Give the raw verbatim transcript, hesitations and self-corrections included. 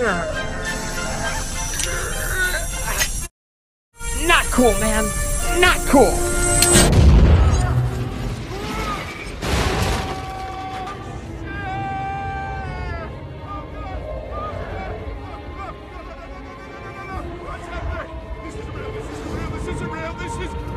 Not cool, man. Not cool. This isn't real, this isn't real, this isn't real, this is...